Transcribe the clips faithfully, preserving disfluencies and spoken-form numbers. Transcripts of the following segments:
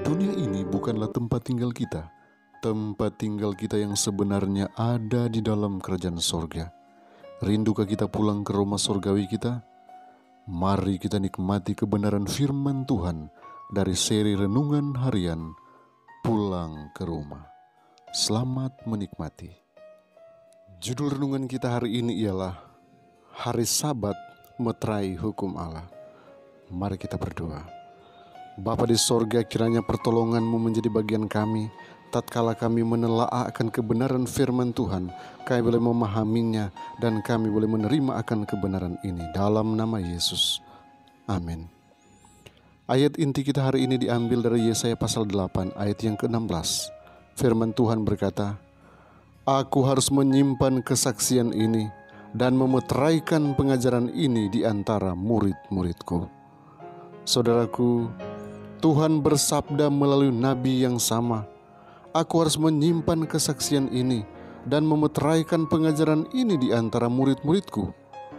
Dunia ini bukanlah tempat tinggal kita. Tempat tinggal kita yang sebenarnya ada di dalam kerajaan sorga. Rindukah kita pulang ke rumah sorgawi kita? Mari kita nikmati kebenaran firman Tuhan dari seri Renungan Harian Pulang ke Rumah. Selamat menikmati. Judul renungan kita hari ini ialah Hari Sabat Meterai Hukum Allah. Mari kita berdoa. Bapa di sorga, kiranya pertolongan-Mu menjadi bagian kami, tatkala kami menelaah akan kebenaran firman Tuhan, kami boleh memahaminya dan kami boleh menerima akan kebenaran ini. Dalam nama Yesus. Amin. Ayat inti kita hari ini diambil dari Yesaya pasal delapan ayat yang ke-enam belas. Firman Tuhan berkata, Aku harus menyimpan kesaksian ini dan memeteraikan pengajaran ini di antara murid-muridku. Saudaraku, Tuhan bersabda melalui nabi yang sama, Aku harus menyimpan kesaksian ini dan memeteraikan pengajaran ini di antara murid-muridku.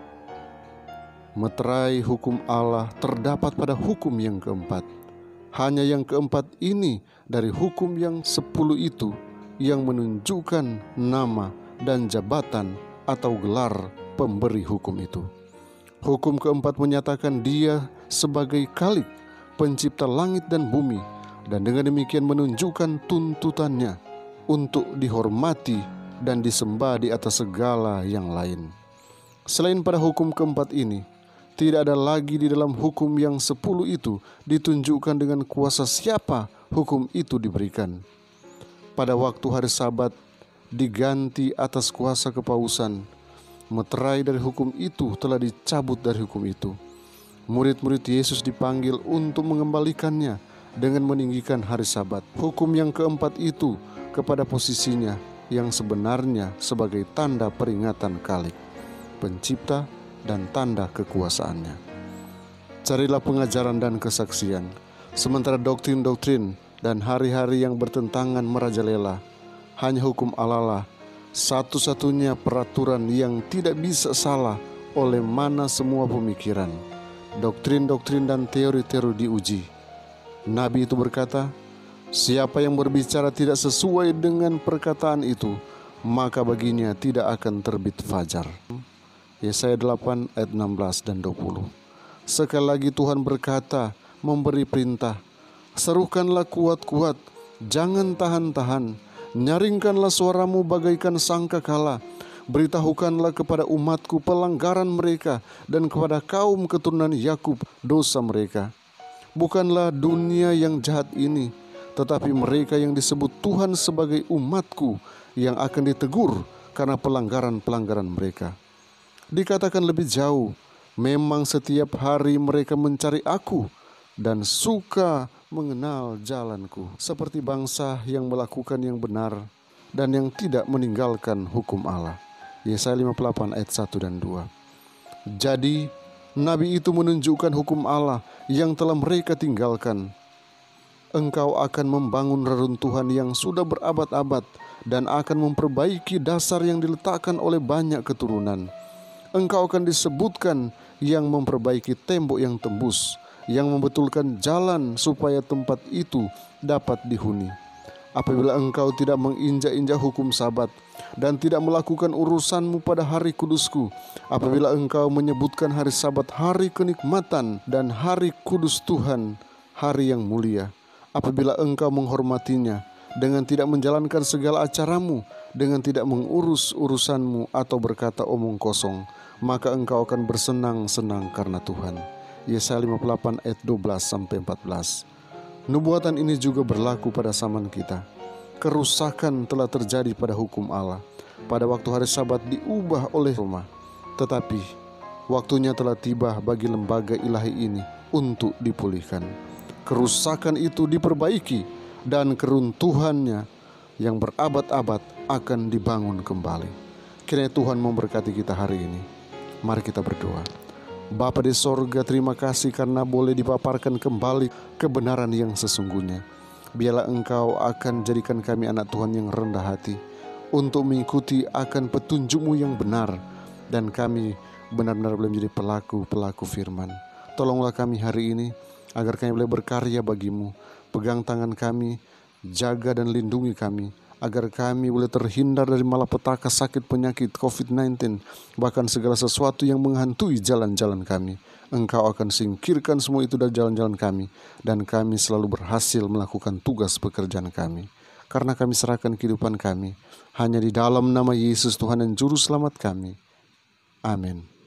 Meterai hukum Allah terdapat pada hukum yang keempat. Hanya yang keempat ini dari hukum yang sepuluh itu yang menunjukkan nama dan jabatan atau gelar pemberi hukum itu. Hukum keempat menyatakan Dia sebagai Khalik, pencipta langit dan bumi, dan dengan demikian menunjukkan tuntutannya untuk dihormati dan disembah di atas segala yang lain. Selain pada hukum keempat ini, tidak ada lagi di dalam hukum yang sepuluh itu ditunjukkan dengan kuasa siapa hukum itu diberikan. Pada waktu hari Sabat diganti atas kuasa kepausan, meterai dari hukum itu telah dicabut dari hukum itu. Murid-murid Yesus dipanggil untuk mengembalikannya dengan meninggikan hari Sabat. Hukum yang keempat itu kepada posisinya yang sebenarnya sebagai tanda peringatan Khalik, pencipta dan tanda kekuasaannya. Carilah pengajaran dan kesaksian, sementara doktrin-doktrin dan hari-hari yang bertentangan merajalela. Hanya hukum Allah lah satu-satunya peraturan yang tidak bisa salah oleh mana semua pemikiran, doktrin-doktrin dan teori-teori diuji. Nabi itu berkata, siapa yang berbicara tidak sesuai dengan perkataan itu, maka baginya tidak akan terbit fajar. Yesaya delapan ayat enam belas dan dua puluh. Sekali lagi Tuhan berkata, memberi perintah, serukanlah kuat-kuat, jangan tahan-tahan, nyaringkanlah suaramu bagaikan sangkakala. Beritahukanlah kepada umatku pelanggaran mereka dan kepada kaum keturunan Yakub dosa mereka. Bukanlah dunia yang jahat ini, tetapi mereka yang disebut Tuhan sebagai umatku yang akan ditegur karena pelanggaran-pelanggaran mereka. Dikatakan lebih jauh, memang setiap hari mereka mencari aku dan suka mengenal jalanku, seperti bangsa yang melakukan yang benar dan yang tidak meninggalkan hukum Allah. Yesaya lima puluh delapan ayat satu dan dua. Jadi nabi itu menunjukkan hukum Allah yang telah mereka tinggalkan. Engkau akan membangun reruntuhan yang sudah berabad-abad dan akan memperbaiki dasar yang diletakkan oleh banyak keturunan. Engkau akan disebutkan yang memperbaiki tembok yang tembus, yang membetulkan jalan supaya tempat itu dapat dihuni. Apabila engkau tidak menginjak-injak hukum Sabat dan tidak melakukan urusanmu pada hari kudusku, apabila engkau menyebutkan hari Sabat hari kenikmatan dan hari kudus Tuhan, hari yang mulia, apabila engkau menghormatinya dengan tidak menjalankan segala acaramu, dengan tidak mengurus urusanmu atau berkata omong kosong, maka engkau akan bersenang-senang karena Tuhan. Yesaya lima puluh delapan ayat dua belas sampai empat belas. Nubuatan ini juga berlaku pada zaman kita. Kerusakan telah terjadi pada hukum Allah. Pada waktu hari Sabat diubah oleh Roma. Tetapi waktunya telah tiba bagi lembaga ilahi ini untuk dipulihkan. Kerusakan itu diperbaiki dan keruntuhannya yang berabad-abad akan dibangun kembali. Kiranya Tuhan memberkati kita hari ini. Mari kita berdoa. Bapa di sorga, terima kasih karena boleh dipaparkan kembali kebenaran yang sesungguhnya. Biarlah Engkau akan jadikan kami anak Tuhan yang rendah hati untuk mengikuti akan petunjuk-Mu yang benar, dan kami benar-benar boleh menjadi pelaku-pelaku firman. Tolonglah kami hari ini agar kami boleh berkarya bagi-Mu, Pegang tangan kami, jaga dan lindungi kami, agar kami boleh terhindar dari malapetaka sakit penyakit covid sembilan belas, bahkan segala sesuatu yang menghantui jalan-jalan kami. Engkau akan singkirkan semua itu dari jalan-jalan kami, dan kami selalu berhasil melakukan tugas pekerjaan kami. Karena kami serahkan kehidupan kami hanya di dalam nama Yesus Tuhan dan Juru Selamat kami. Amin.